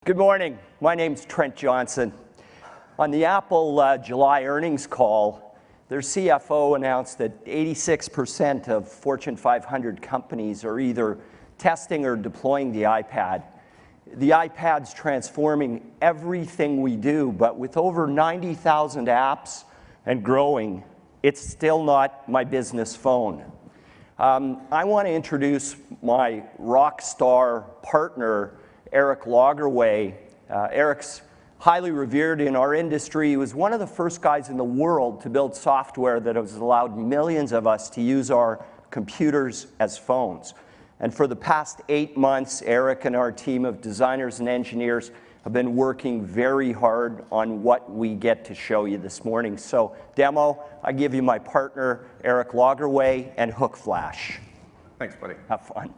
Good morning. My name's Trent Johnson. On the Apple July earnings call, their CFO announced that 86% of Fortune 500 companies are either testing or deploying the iPad. The iPad's transforming everything we do, but with over 90,000 apps and growing, it's still not my business phone. I want to introduce my rock star partner, Eric Lagerwey. Eric's highly revered in our industry. He was one of the first guys in the world to build software that has allowed millions of us to use our computers as phones. And for the past 8 months, Eric and our team of designers and engineers have been working very hard on what we get to show you this morning. So, demo, I give you my partner, Eric Lagerwey, and hookflash. Thanks, buddy. Have fun.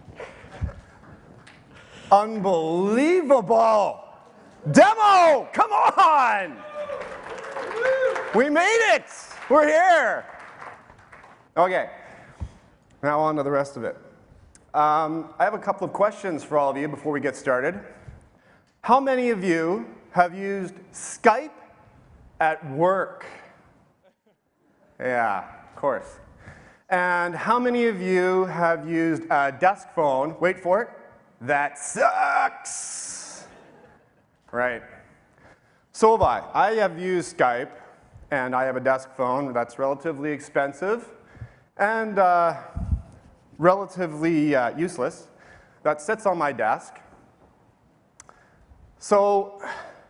Unbelievable! Demo! Come on! We made it! We're here! Okay, now on to the rest of it. I have a couple of questions for all of you before we get started. How many of you have used Skype at work? Yeah, of course. And how many of you have used a desk phone, wait for it, that sucks? Right. So have I. I have used Skype, and I have a desk phone that's relatively expensive and relatively useless that sits on my desk. So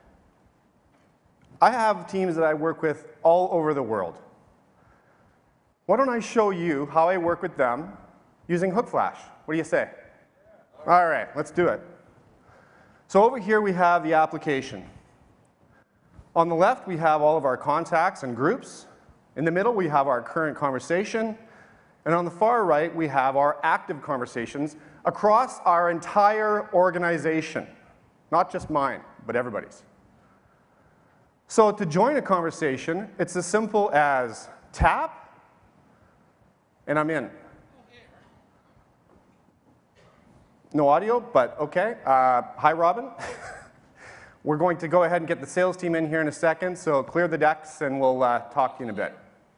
I have teams that I work with all over the world. Why don't I show you how I work with them using hookflash? What do you say? All right, let's do it. So over here we have the application. On the left we have all of our contacts and groups. In the middle we have our current conversation. And on the far right we have our active conversations across our entire organization. Not just mine, but everybody's. So to join a conversation, it's as simple as tap, and I'm in. No audio, but okay. Hi, Robin. We're going to go ahead and get the sales team in here in a second, so clear the decks and we'll talk to you in a bit.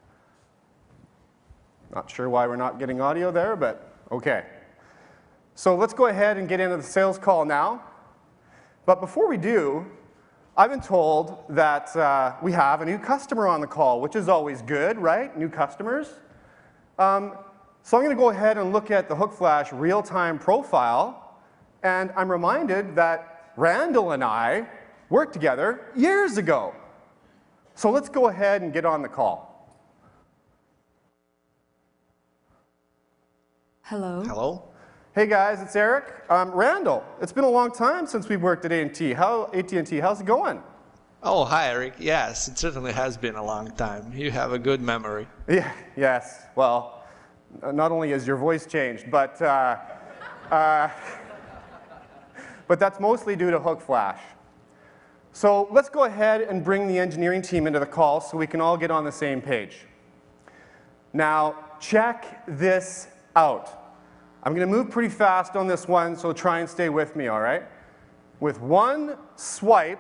Not sure why we're not getting audio there, but okay. So let's go ahead and get into the sales call now. But before we do, I've been told that we have a new customer on the call, which is always good, right? New customers. So I'm going to go ahead and look at the hookflash real-time profile, and I'm reminded that Randall and I worked together years ago. So let's go ahead and get on the call. Hello. Hello. Hey guys, it's Eric. Randall, it's been a long time since we worked at AT&T. How's it going? Oh, hi, Eric. Yes, it certainly has been a long time. You have a good memory. Yeah, yes. Well, not only has your voice changed, but that's mostly due to hookflash. So let's go ahead and bring the engineering team into the call so we can all get on the same page. Now, check this out. I'm going to move pretty fast on this one, so try and stay with me, all right? With one swipe,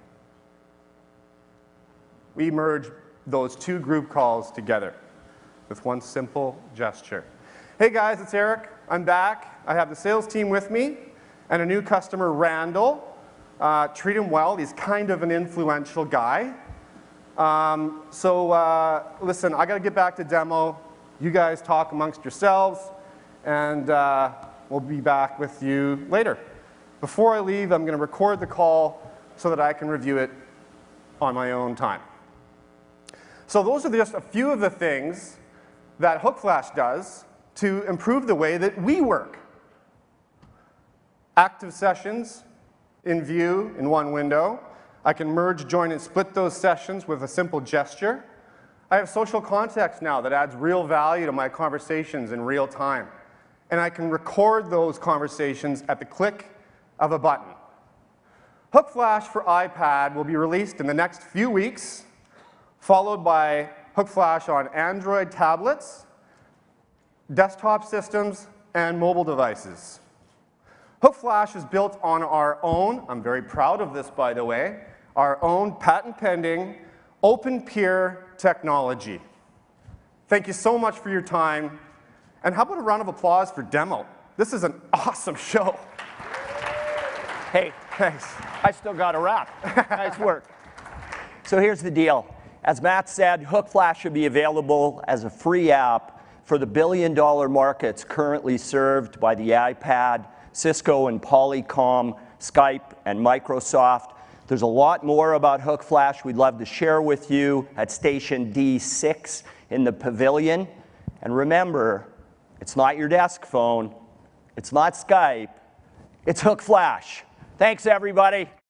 we merge those two group calls together with one simple gesture. Hey guys, it's Eric. I'm back. I have the sales team with me and a new customer, Randall. Treat him well. He's kind of an influential guy. Listen, I got to get back to demo. You guys talk amongst yourselves. And we'll be back with you later. Before I leave, I'm going to record the call so that I can review it on my own time. So those are just a few of the things that hookflash does to improve the way that we work. Active sessions in view in one window. I can merge, join, and split those sessions with a simple gesture. I have social context now that adds real value to my conversations in real time. And I can record those conversations at the click of a button. Hookflash for iPad will be released in the next few weeks, followed by hookflash on Android tablets, desktop systems, and mobile devices. hookflash is built on our own, I'm very proud of this by the way, our own patent-pending open peer technology. Thank you so much for your time. And how about a round of applause for Demo? This is an awesome show. Hey, Thanks. I still got a wrap. Nice work. So here's the deal. As Matt said, hookflash should be available as a free app for the billion-dollar markets currently served by the iPad, Cisco and Polycom, Skype, and Microsoft. There's a lot more about hookflash we'd love to share with you at Station D6 in the pavilion. And remember, it's not your desk phone, it's not Skype, it's hookflash. Thanks, everybody.